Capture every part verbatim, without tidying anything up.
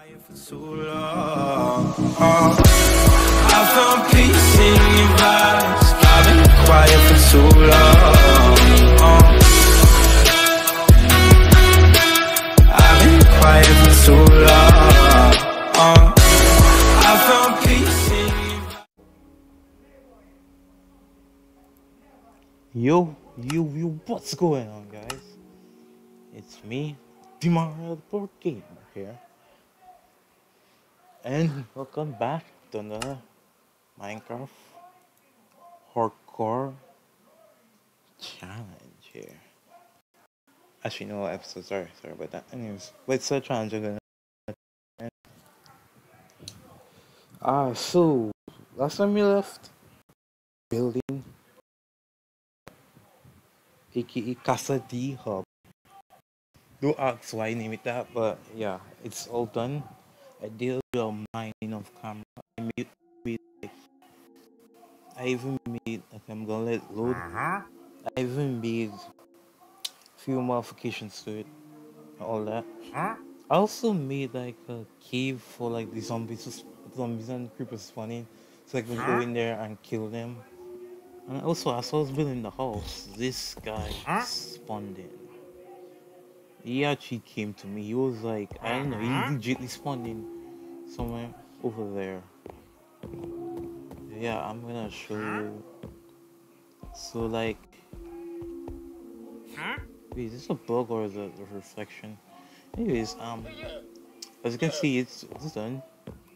quiet for too long. Oh, I found peace in your vibes. I've been quiet for too long. Oh, I've been quiet for too long. Oh, I found peace in your vibes. Yo, yo, yo, what's going on, guys? It's me, Dimara the Board Gamer here. And welcome back to another Minecraft Hardcore Challenge here. Actually, no episode, sorry, sorry about that. Anyways, but it's a challenge again. Ah, uh, so, last time we left, building, aka Casa D Hub. Don't ask why I name it that, but yeah, it's all done. I did a mining of camera. I made, made I even made, okay, I'm gonna let it load. I even made a few modifications to it, all that. I also made like a cave for like the zombies, zombies and creepers spawning, so I can go in there and kill them. And also, as I was building the house, this guy spawned in. He actually came to me. He was like, I don't know, he legitly spawned in somewhere over there. Yeah, I'm gonna show you. So like, wait, is this a bug or is it a reflection? Anyways, um, as you can see, it's, it's done.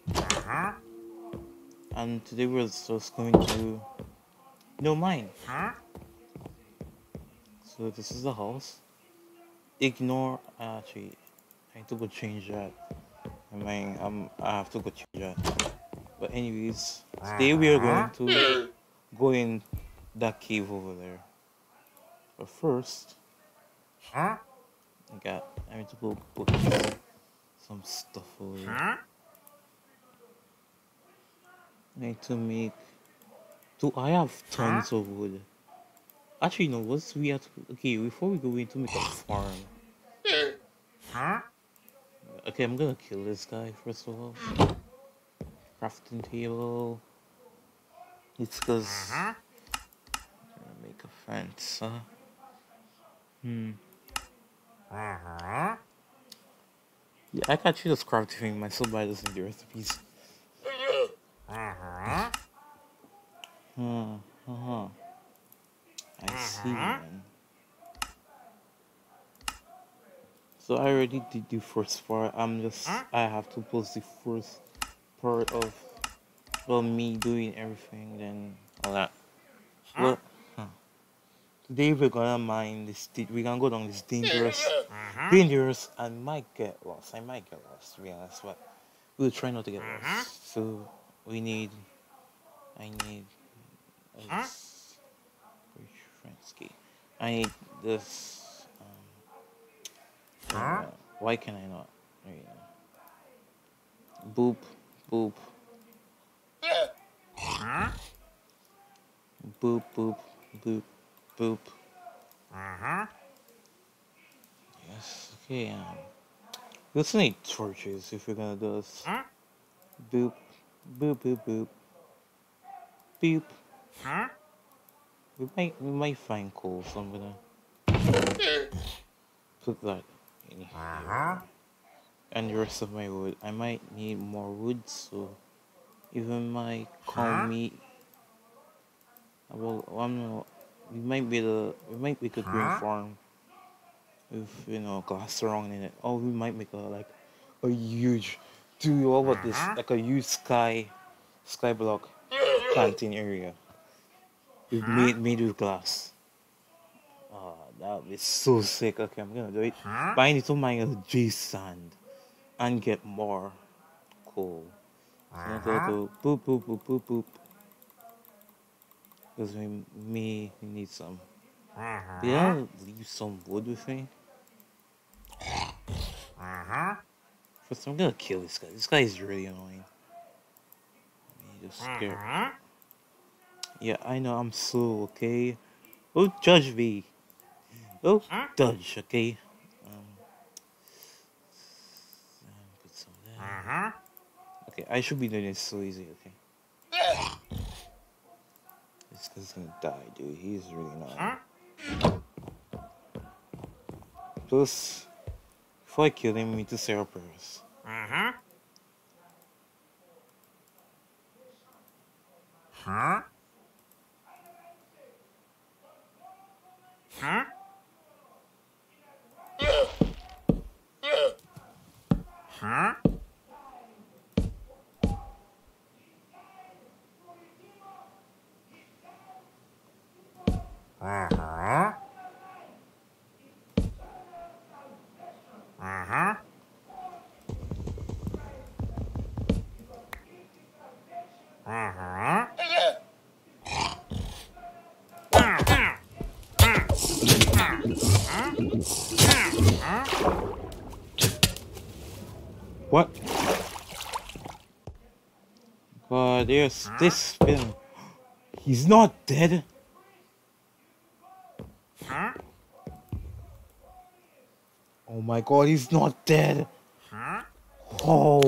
And today we're just going to no mine. So this is the house. Ignore. Uh, actually, I need to go change that. I mean, um, I have to go change that. But anyways, today we are going to go in that cave over there. But first, I got. I need to go put some stuff over there. I need to make. Do I have tons of wood? Actually, no. What's we have to? Okay, before we go in to make a farm. Okay, I'm gonna kill this guy first of all. Crafting table. It's cause I'm gonna make a fence, huh? Hmm. Yeah, I can actually just craft thing myself, but I just need the recipes. Hmm. Uh-huh. I see, man. So I already did the first part. I'm just I have to post the first part of well me doing everything, then all that. Well, huh. Today we're gonna mine this. We're gonna go down this dangerous, dangerous, and might get lost. I might get lost, to be honest, but we'll try not to get lost. So we need. I need. This, I need this. Uh, why can I not? Right. Boop, boop. Boop, boop, boop, boop. Yes, okay. Um, we also need torches if we're gonna do this. Boop, boop, boop, boop. Boop. We might, we might find coal, so I'm gonna put that in here. And the rest of my wood. I might need more wood, so even my cow meat. Well, I'm not, we might be the we might make a green farm with you know glass surrounding it. Oh, we might make a like a huge. Do you know about this? Like a huge sky sky block planting area. We've made made with glass. Oh, that would be so sick. Okay, I'm gonna do it. But I need to mine a J sand and get more coal. So I'm gonna go boop boop boop boop boop. Because we may need some. Did I leave some wood with me? First, I'm gonna kill this guy. This guy is really annoying. He just scared. Yeah, I know I'm slow, okay? Don't judge me. Don't judge, okay? Um, put So then, okay, I should be doing this so easy. Okay, this guy's gonna die, dude. He's really not. Plus, before I kill him, we need to say our prayers. Uh-huh. Huh? Huh? Huh? Uh-huh. Uh-huh. Uh-huh. What? God, there's this film. He's not dead. Huh? Oh my God, he's not dead. Huh? Oh.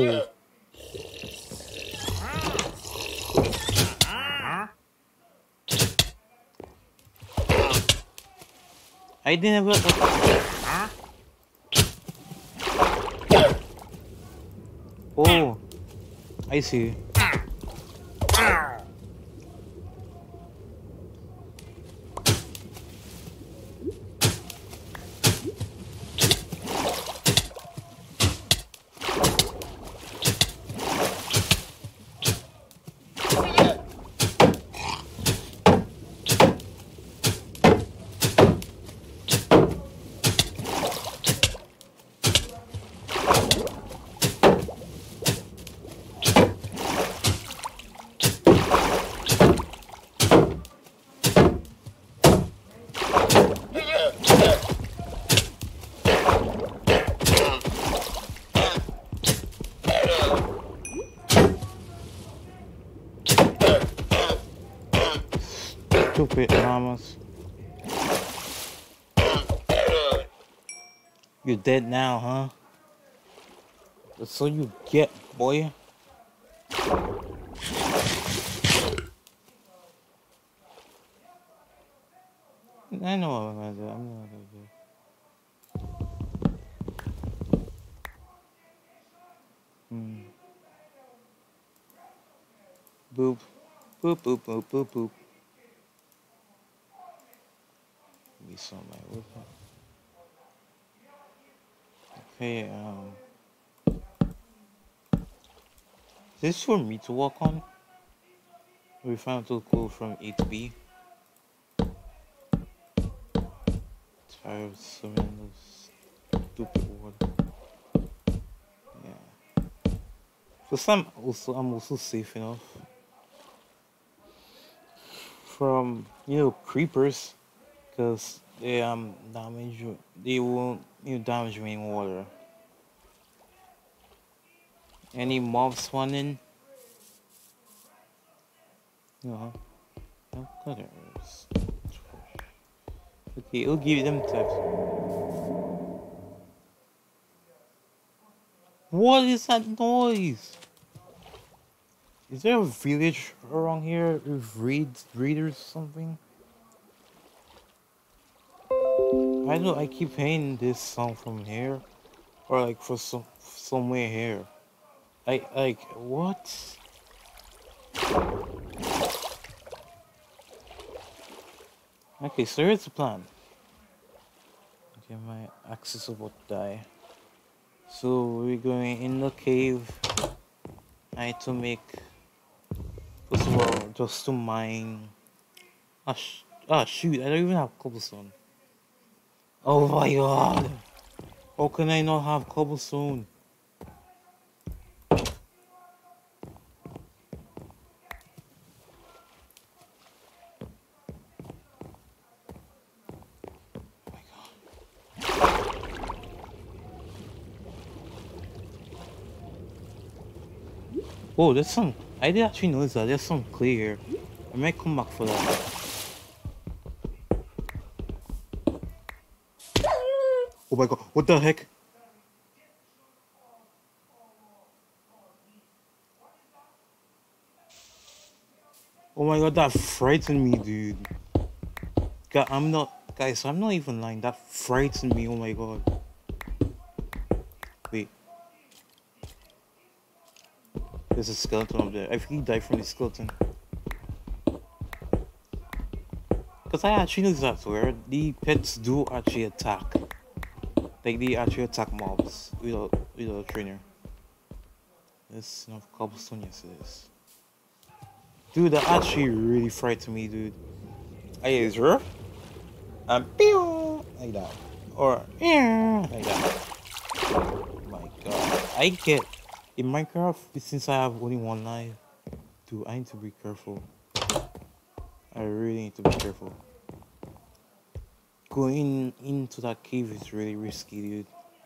I didn't ever. Huh? Oh, I see. Stupid mamas. You're dead now, huh? That's all you get, boy. I know what I'm gonna do. I'm not gonna do. Hmm. Boop. Boop, boop, boop, boop, boop. We saw my weapon. Okay, um. Is this for me to walk on? We found to go from A to B. Tired of swimming in those stupid water. Yeah. Plus I'm also I'm also safe enough from, you know, creepers, because they um damage they won't, you know, damage me in water. Any mobs spawning? No. No cutters. Okay, it'll give them types. What is that noise? Is there a village around here with reed readers or something? I know I keep hearing this song from here, or like for some somewhere here. I like what? Okay, so here's the plan. Okay, my access is about to die. So we're going in the cave. I need to make, first of all, just to mine. Ah, sh ah shoot! I don't even have cobblestone. Oh my God! How can I not have cobblestone? Oh, there's some. I did actually notice that there's some clay here. I might come back for that. Oh my God! What the heck? Oh my god, that frightened me, dude. God, I'm not, guys, I'm not even lying. That frightened me. Oh my god. Wait, there's a skeleton up there. I think he died from the skeleton. Because I actually know that's where the pets do actually attack. Like, they actually attack mobs without, without a trainer. There's enough cobblestone, yes it is. Dude, that actually really frightened me, dude. I use her. And pew! Like that. Or, yeah, like that. Oh my god. I get, in Minecraft, since I have only one life, dude, I need to be careful. I really need to be careful. Going into that cave is really risky, dude.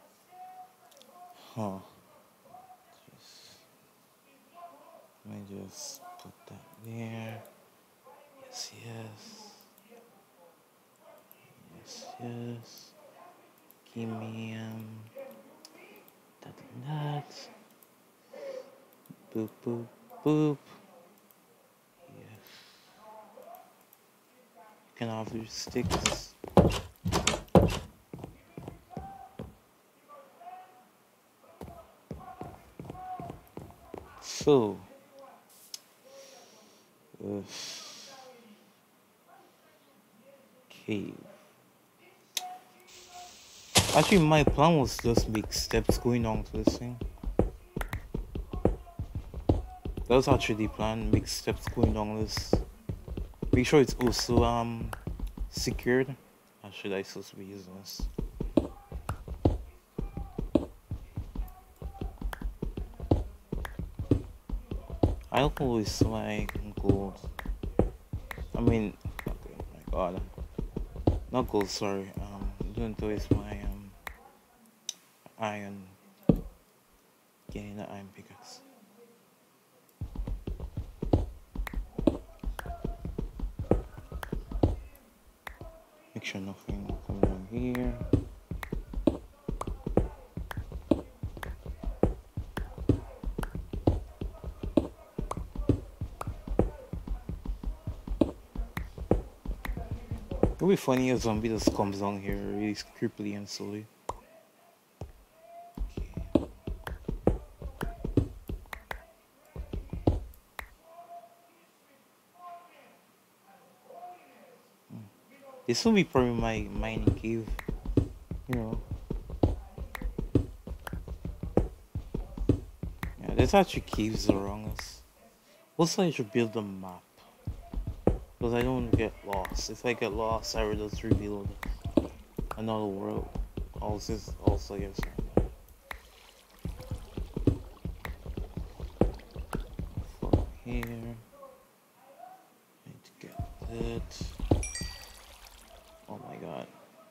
Huh. Just, let me just put that there. Yes, yes. Yes, yes. Give me, um, that and that. Boop, boop, boop. Yes. Can I have your sticks? So, uh, cave. Actually, my plan was just make steps going on to this thing. That was actually the plan, make steps going down this. Make sure it's also um secured. How should I supposed to be using this? I don't always my gold. I mean, okay, my god, not gold. Sorry. Um, don't waste my um iron. Getting the iron pickaxe. Make sure nothing coming on here. It would be funny if a zombie just comes down here really creepily and slowly. Okay. Hmm. This will be probably my mining cave, you know. Yeah, there's actually caves around us. Also, I should build a map. Because I don't want to get lost. If I get lost, I will just rebuild another world. Also, also yes. From here, need to get that. Oh my god.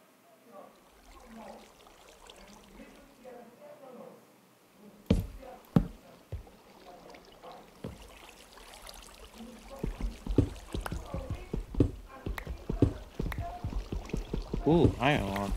Ooh, iron ore.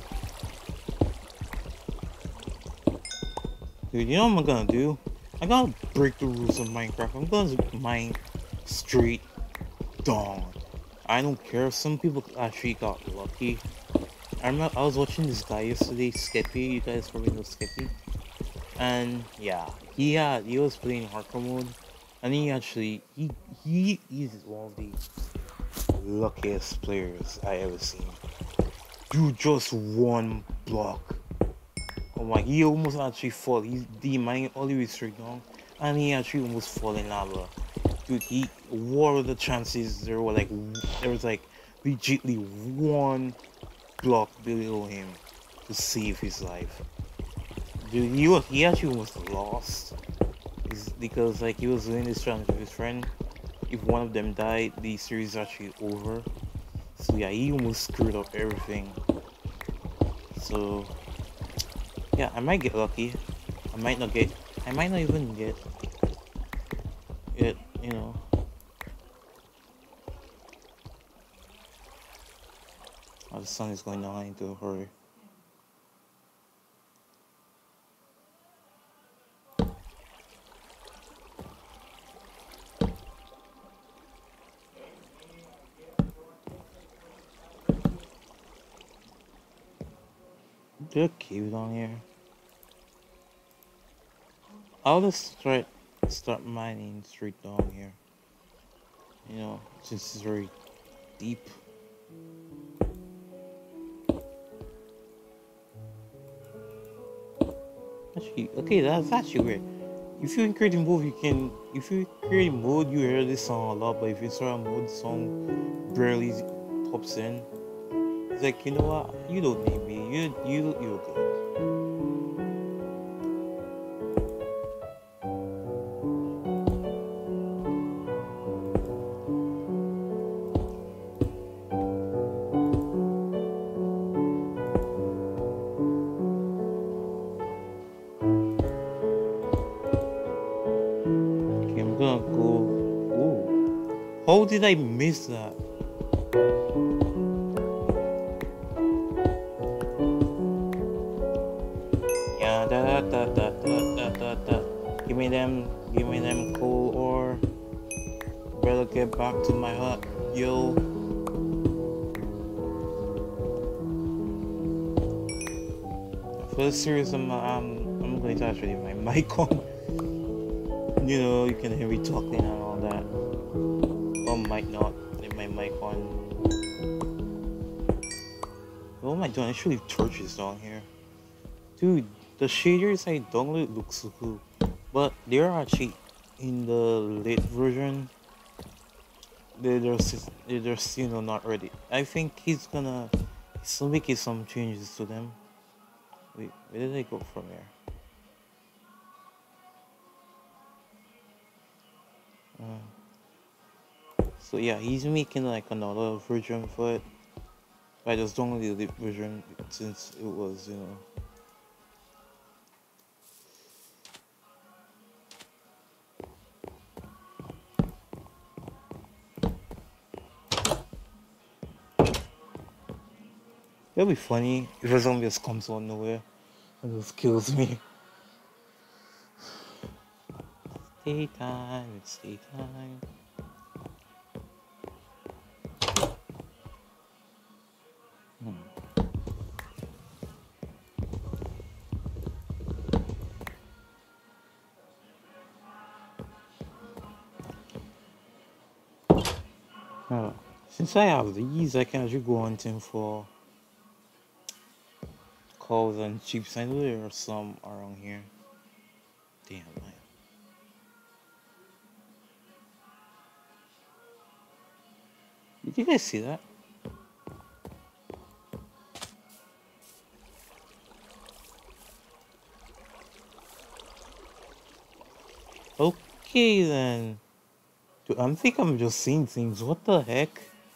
Dude, you know what I'm gonna do? I'm gonna break the rules of Minecraft. I'm gonna mine straight dawn. I don't care. Some people actually got lucky. I remember I was watching this guy yesterday, Skippy. You guys probably know Skippy. And yeah, he had he was playing hardcore mode, and he actually he he is one of the luckiest players I ever seen. Do just one block. Oh my, he almost actually fall. He's demining all the way straight down, and he actually almost fall in lava. Dude, he, what are the chances there were like, there was like legitly one block below him to save his life. Dude, he, was, he actually almost lost. It's because like he was doing this challenge with his friend. If one of them died, the series is actually over. So yeah, he almost screwed up everything. So yeah, I might get lucky. I might not get, I might not even get it, you know. Oh, the sun is going down, I need to hurry. there a cave down here? I'll just start start mining straight down here. You know, since it's very deep. Actually, okay, that's actually weird. If you create a mode, you can. If you create a mode, you hear this song a lot. But if you start a mode, the song barely pops in. It's like, you know what? You don't need me. You you you're good. Okay, I'm gonna go. Ooh, how did I miss that? Yeah, da da da da da da da. Give me them, give me them coal ore. Better get back to my hut, yo. For the series, I'm um, I'm going to actually my mic on. You know, you can hear me talking and all that. Or might not. Leave my mic on. What am I doing? I should leave torches down here. Dude, the shaders I downloaded look so cool. But they're actually in the late version. They're just, they're just, you know, not ready. I think he's gonna, he's gonna make some changes to them. Wait, where did I go from here? Uh, so yeah, he's making like another version for it. I just downloaded the version since it was, you know. It'll be funny if a zombie just comes out of nowhere and just kills me. Stay time, it's stay time. Hmm. Uh, since I have these, I can actually go hunting for cows and sheep. I know there are some around here. Damn, man. Did you guys see that? Okay then. Dude, I think I'm just seeing things. What the heck?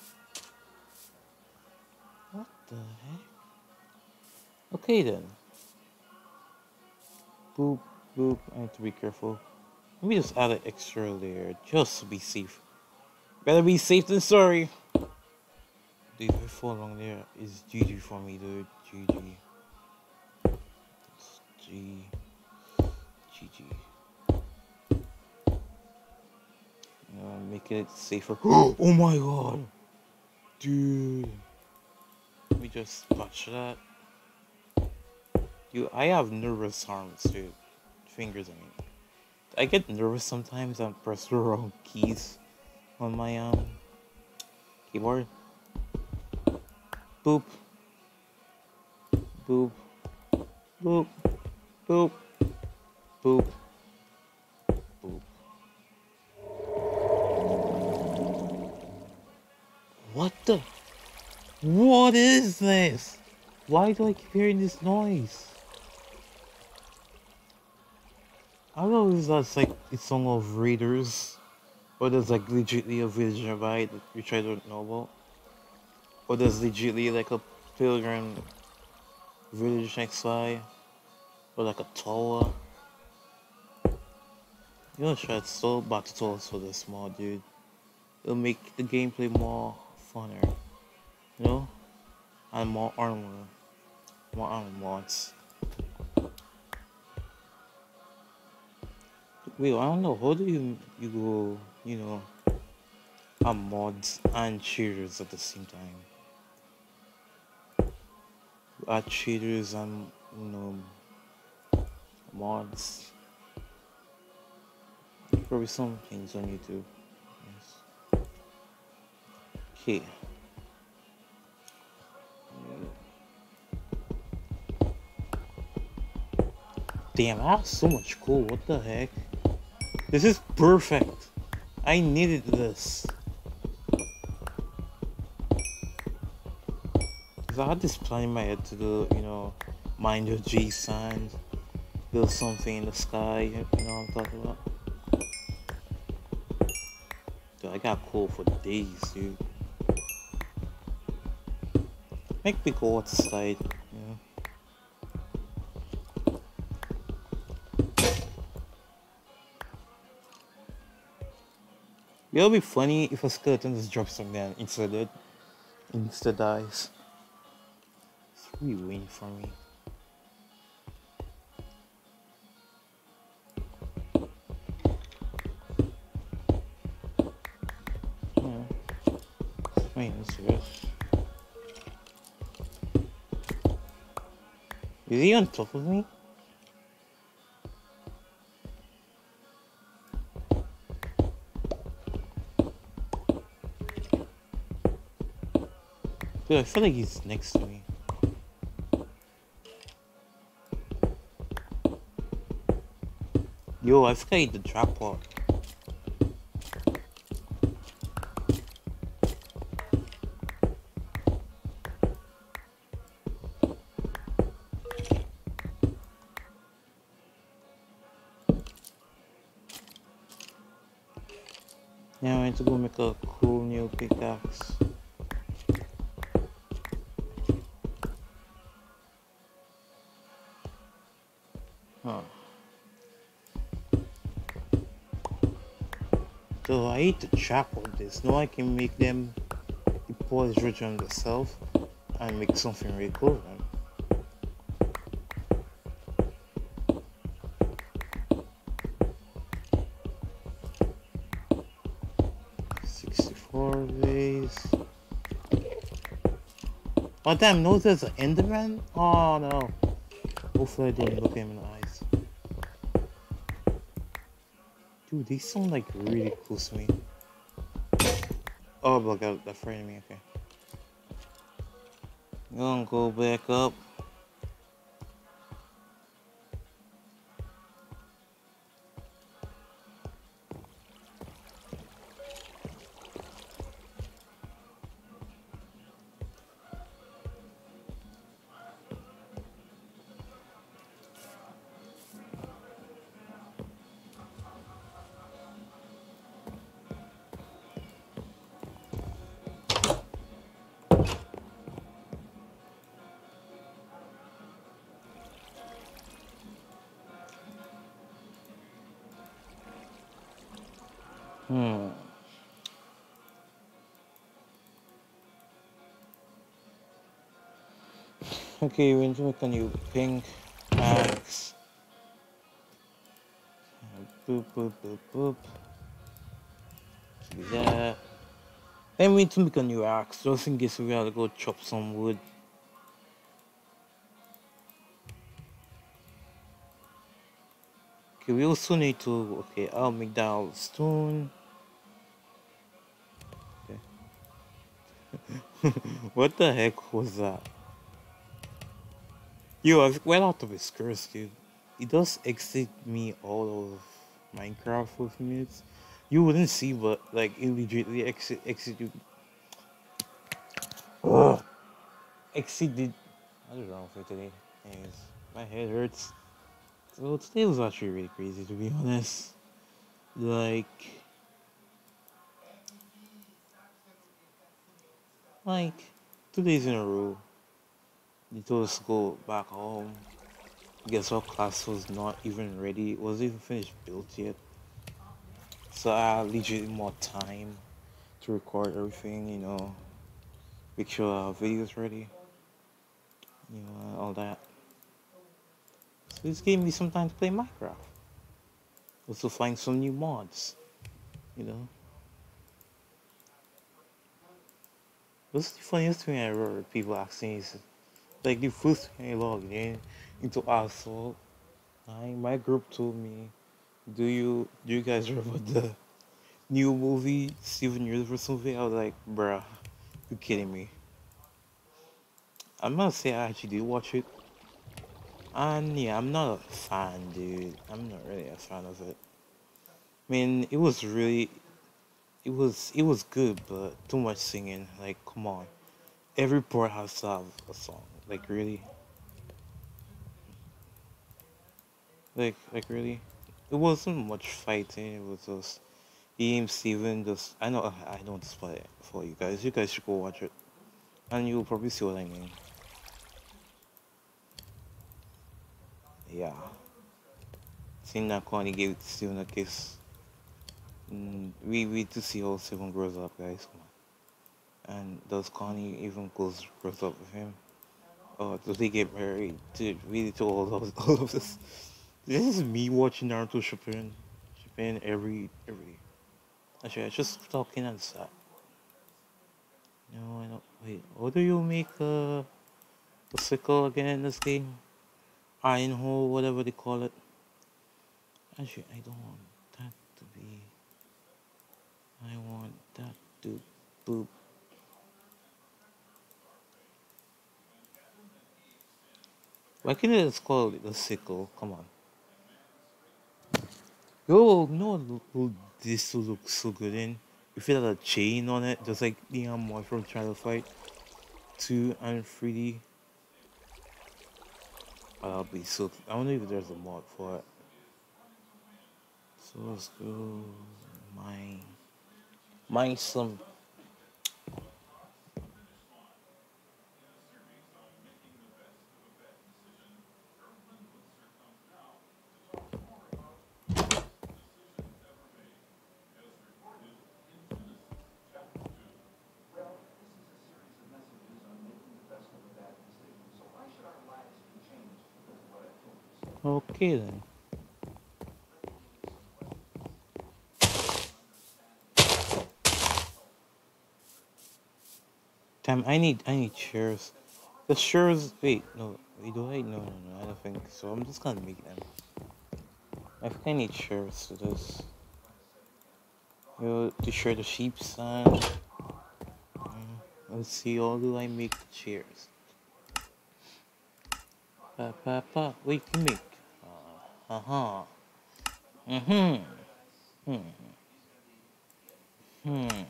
What the heck? Okay then. Boop, boop. I need to be careful. Let me just add an extra layer just to be safe. Better be safe than sorry. Dude, if I fall along there, it's G G for me, dude. G G. It's G. G G. Uh, making it safer. Oh my god! Dude. Let me just patch that. Dude, I have nervous arms, dude. Fingers, I mean. I get nervous sometimes and press the wrong keys on my um keyboard. Boop. Boop. Boop. Boop. Boop. Boop. What the? What is this? Why do I keep hearing this noise? I don't know if that's like it's song of raiders, or there's like legitly a village nearby that which I don't know about, or there's legitly like a pilgrim village next by, or like a tower. You know, try to still back to towers for the small dude. It'll make the gameplay more funner, you know, and more armor, more armor mods. Wait, I don't know. How do you you go, you know, have mods and cheaters at the same time? add shaders and you know mods. Probably some things on YouTube. Yes. Okay. Damn, I have so much cool. What the heck? This is perfect. I needed this. Cause I had this plan in my head to do, you know, mind your G signs, build something in the sky. You know what I'm talking about? Dude, I got cool for days, dude. Make me go outside, you know. It'll be funny if a skeleton just drops something and insta dead, insta dies. It's really win for me. Yeah. Wait, what's this? Is he on top of me? Dude, I feel like he's next to me. Yo, I think I hit the jackpot. Now I need to go make a cool new pickaxe. Huh. So I hate to chop on this. Now I can make them deposit rich on themselves and make something really cool then. sixty-four days. Oh damn, no, there's an Enderman? Oh no. Hopefully I didn't look him in the eyes. Dude, these sound like really close to me. Oh, look out, that frightened me, okay. Gonna go back up. Hmm. Okay, we're going to make a new pink axe. Boop, boop, boop, boop. Do that. Then we need to make a new axe, just in case we gotta go chop some wood. Okay, we also need to. Okay, I'll make that out of stone. Okay. What the heck was that? Yo, I went out of his curse, dude. It does exit me all of Minecraft for a few minutes. You wouldn't see, but like it legitimately exit exit. Ugh. Exceeded. What is wrong with today? Anyways, my head hurts. So today was actually really crazy, to be honest. Like, like two days in a row, they told us to go back home. Guess what? Class was not even ready. It wasn't even finished built yet. So I had legit more time to record everything. You know, make sure our video's ready. You know, all that. So this gave me some time to play Minecraft. Also find some new mods, you know. What's the funniest thing I ever heard people asking is, Like the first time I logged in into Assault, I, my group told me, "Do you do you guys remember the new movie Steven Universe movie?" I was like, "Bruh, you kidding me?" I'm gonna say I actually did watch it, and yeah, I'm not a fan, dude. I'm not really a fan of it. I mean, it was really, it was, it was good, but too much singing. Like, come on, every part has to have a song. Like, really, like, like really, it wasn't much fighting. It was just him, Steven. Just I know I don't spoil it for you guys. You guys should go watch it, and you'll probably see what I mean. Yeah, seeing that Connie gave Steven a kiss. Mm, we we to see how Steven grows up, guys. Come on. And does Connie even goes grows up with him? Oh, does they get married? Dude, really to all of all of this. This is me watching Naruto Shippuden, Shippuden every every. Actually, I just talking and stop. No, I don't. Wait, how do you make a, a sickle again in this game? Iron hole, whatever they call it. Actually, I don't want that to be. I want that to boop. Why can't it just call it a sickle? Come on. Yo, no, look, look, this will look so good in. If it had a chain on it, just like the um, mod from Trial Fight two and three D. I'll be so. I wonder if there's a mod for it. So let's go. Mine. Mine some. Okay then. Damn, I need I need chairs. The chairs. Wait, no. Wait, do I? No, no, no. I don't think so. I'm just gonna make them. I think I need chairs to this. Yo, to share the sheep sign. Mm, let's see. How do I make the chairs? Pa pa pa. Wait, you make. Uh huh. Mhm. Hmm. Hmm.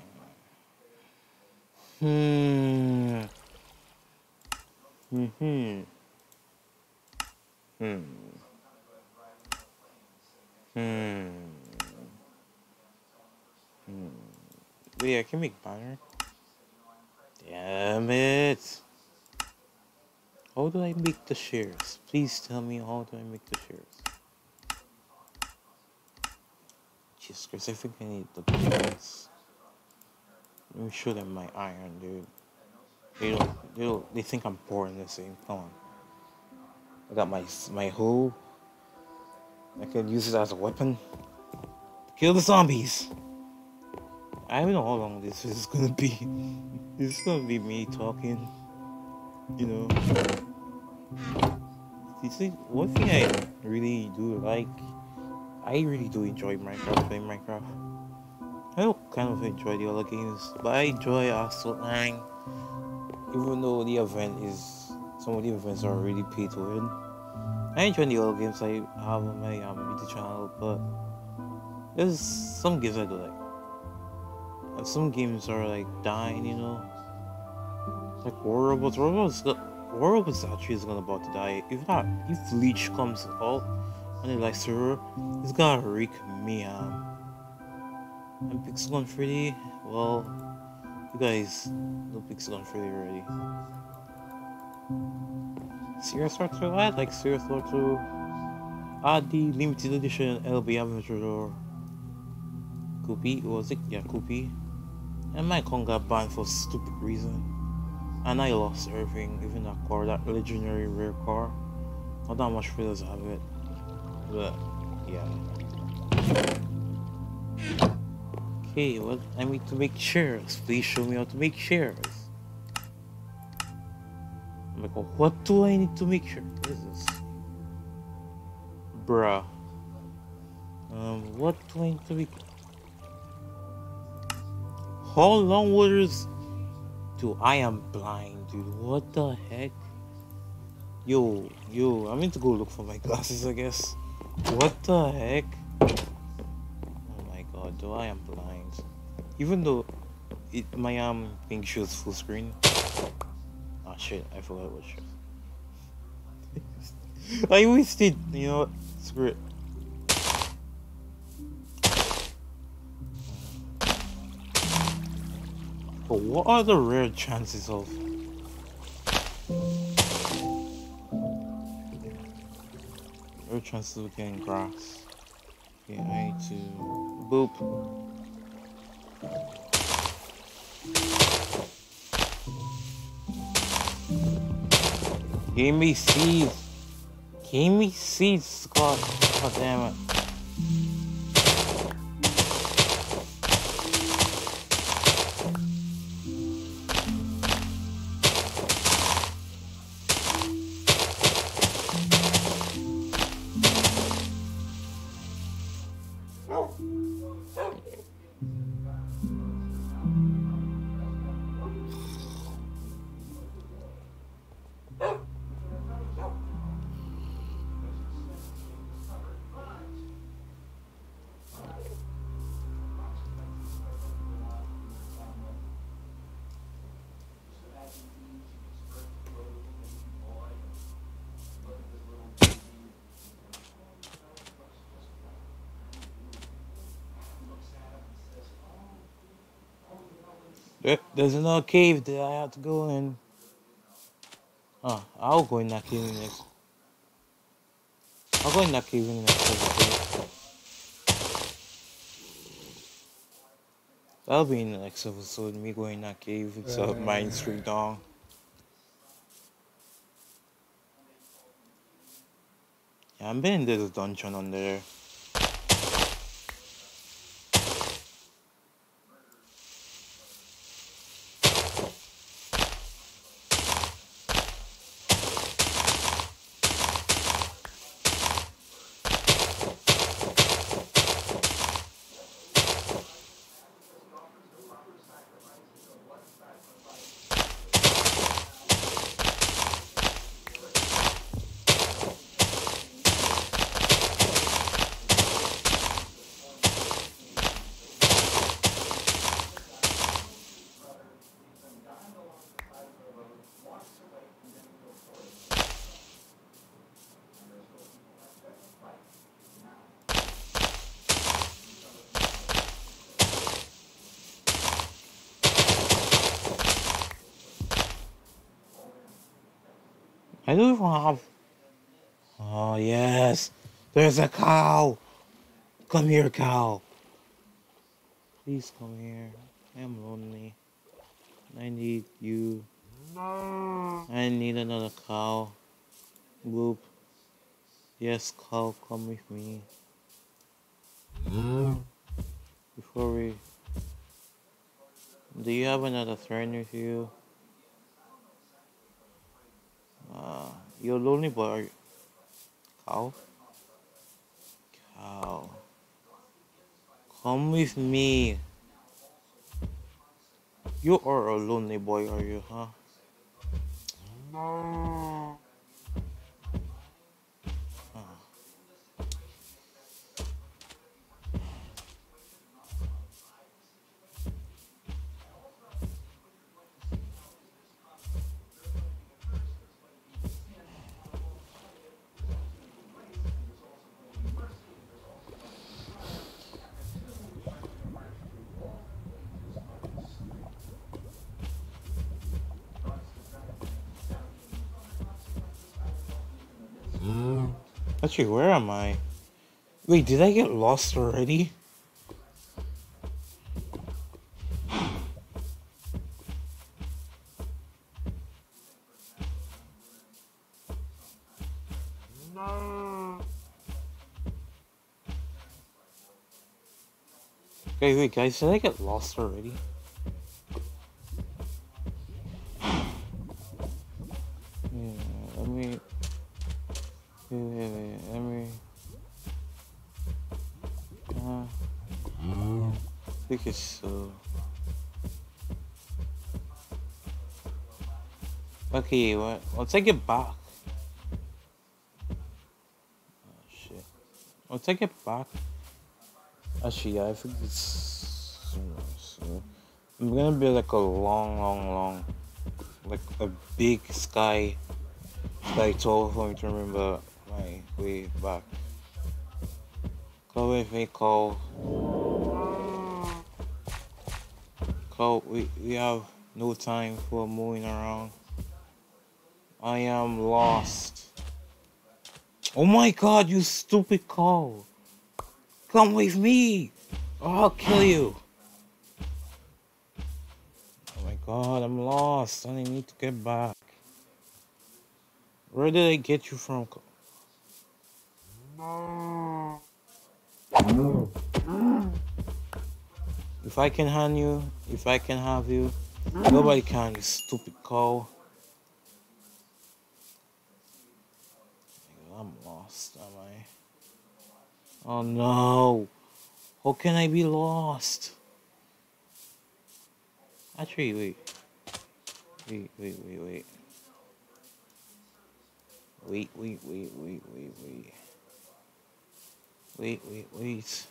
Hmm. Hmm. Hmm. Hmm. Hmm. Wait, I can make banner. Damn it. How do I make the shares? Please tell me how do I make the shares? Jesus Christ, I think I need the buttons. Let me show them my iron, dude. They don't, they don't, they think I'm poor in this game. Come on. I got my my hoe. I can use it as a weapon. Kill the zombies. I don't know how long this is gonna be. This is gonna be me talking. You know. You see, one thing I really do like, I really do enjoy Minecraft, playing Minecraft. I don't kind of enjoy the other games, but I enjoy Assault nine. Even though the event is, some of the events are really pay to win. I enjoy the other games I have on my um, YouTube channel, but there's some games I do like. And some games are like dying, you know. Like War Robots. War Robots, War Robots actually is gonna about to die. If not, if Leech comes out on the like server, it's gonna wreak mayhem. And Pixel three D, well, you guys know Pixel three D already. Serious War two, I like Serious War two. Add the limited edition L B Adventure Koopy, was it? Yeah, Koopy. And my con got banned for stupid reason. And I lost everything, even that car, that legendary rare car. Not that much players have it. But yeah. Okay, what I need to make chairs. Please show me how to make chairs. I'm like, what do I need to make sure? What is this? Bruh. Um, what do I need to make? How long was? Dude, I am blind, dude. What the heck? Yo, yo, I meant to go look for my glasses, I guess. What the heck? Oh my god, dude, I am blind. Even though it my um thing shows full screen. Oh shit, I forgot what shows. I wasted, you know what? Screw it. But what are the rare chances of rare chances of getting grass? Okay, I need to boop. Give me seeds. Give me seeds, Scott. God damn it. There, there's another cave that I have to go in. Oh, I'll go in that cave in the next. I'll go in that cave in the next episode. That'll be in the next episode. Me going in that cave. It's a mine street down. Yeah, I've been in this dungeon on there. I don't even have. Oh, yes. There's a cow. Come here, cow. Please come here. I am lonely. I need you. I need another cow. Boop. Yes, cow, come with me. Before we. Do you have another friend with you? Uh, you're lonely, but are you... Cow? Cow. Come with me. You are a lonely boy, are you, huh? No. Actually, where am I? Wait, did I get lost already? No. Okay, wait, guys, did I get lost already? Because so. Okay, what? Once I get back. Oh shit. Once I get back. Actually, yeah, I think it's. So, I'm gonna be like a long, long, long. Like a big sky. Sky tour for me to remember my way back. Come with me, Cole. Cole, we, we have no time for moving around. I am lost. Oh my god, you stupid Cole. Come with me. Or I'll kill you. Oh my god, I'm lost. I need to get back. Where did I get you from? If I can hand you, if I can have you, nobody can, you stupid Cole. I'm lost, am I? Oh no. How can I be lost? Actually, wait. Wait, wait, wait, wait. Wait, wait, wait, wait, wait, wait. Wait, wait, wait.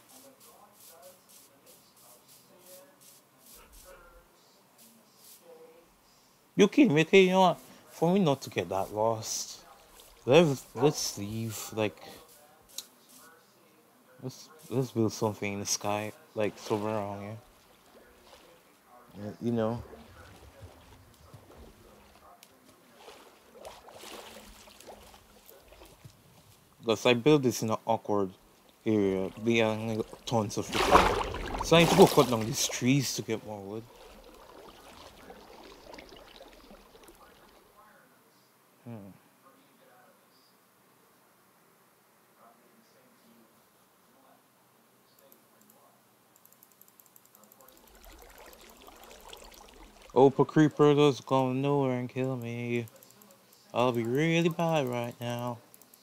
You kidding me? Okay, you know what? For me not to get that lost, let's let's leave. Like, let's let's build something in the sky, like somewhere around here. Yeah, you know, because I built this in an awkward area, behind like, tons of freaking. So I need to go cut down these trees to get more wood. Hmm. Opa creeper does go nowhere and kill me. I'll be really bad right now.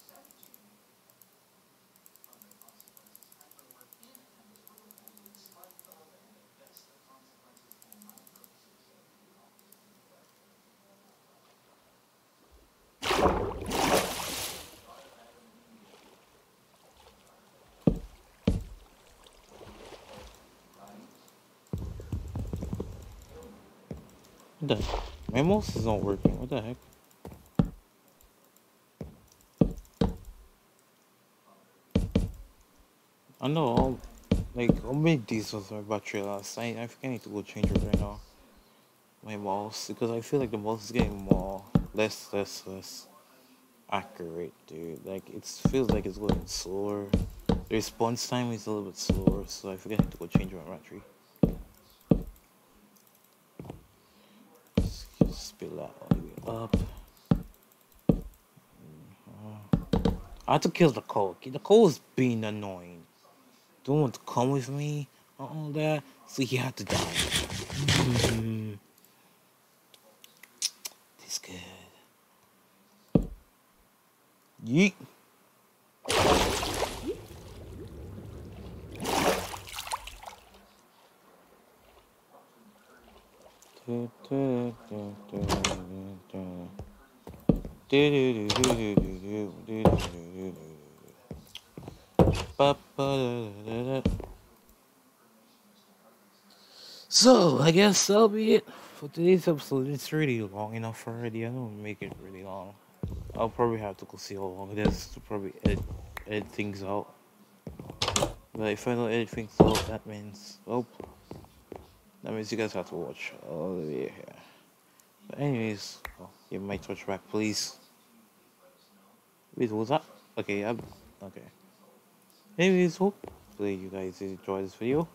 What the heck? My mouse is not working. What the heck? I know. I'll, like, I'll make these with my battery last night. I think I need to go change it right now. My mouse, because I feel like the mouse is getting more less, less, less accurate, dude. Like it feels like it's going slower. The response time is a little bit slower, so I think I need to go change my battery. Spill that all the way up. I had to kill the coal. The coal is being annoying. Don't want to come with me and all that, so he had to die. Mm-hmm. This good. Yeet. So, I guess that'll be it for today's episode. It's really long enough already. I don't make it really long. I'll probably have to go see how long it is to probably edit, edit things out. But if I don't edit things out, that means, well, that means you guys have to watch all the way here. But anyways, oh, give my touch back, please. Wait, what was that? Okay, I'm, okay. Anyways, hopefully you guys enjoy this video.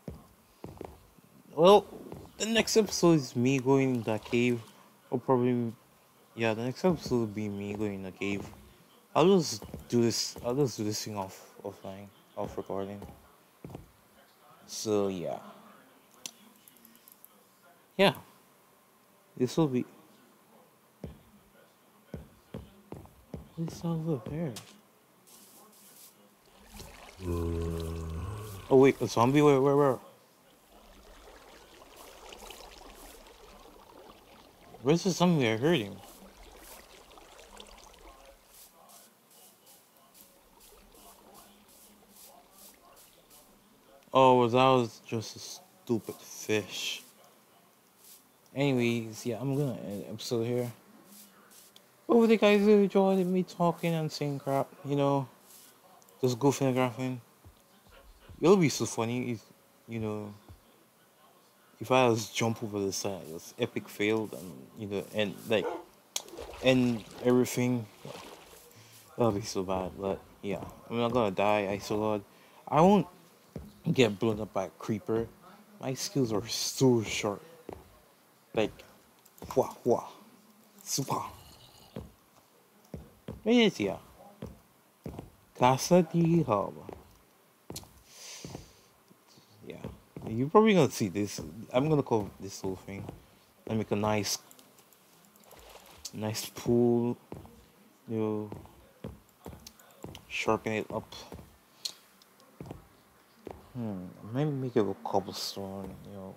Well, the next episode is me going in the cave. Or probably, yeah, the next episode will be me going in the cave. I'll just do this, I'll just do this thing off, offline, off recording. So, yeah. Yeah. This will be... What's over there? Oh wait, a zombie? Where, where, where? Where's the something I heard him? Oh, that was just a stupid fish. Anyways, yeah, I'm gonna end the episode here. Hope you guys enjoyed me talking and saying crap, you know, just goofing and graphing. It'll be so funny if, you know, if I just jump over the side, it's epic failed and, you know, and like, and everything. That'll be so bad, but yeah, I'm not gonna die, I so God. I won't get blown up by a creeper. My skills are so short. Like, wah wah, super. But yes, yeah. Casa de Hub. Yeah, you're probably gonna see this. I'm gonna call this whole thing and make a nice, nice pool. You know, sharpen it up. Hmm, maybe make it a cobblestone. You know,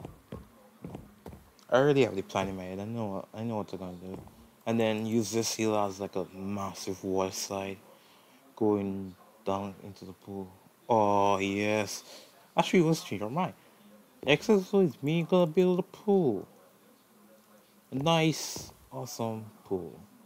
I already have the plan in my head. I know, what, I know what they're gonna do, and then use this hill as like a massive water slide going down into the pool. Oh yes, actually, let's change our mind. Exercise me gonna build a pool, a nice, awesome pool.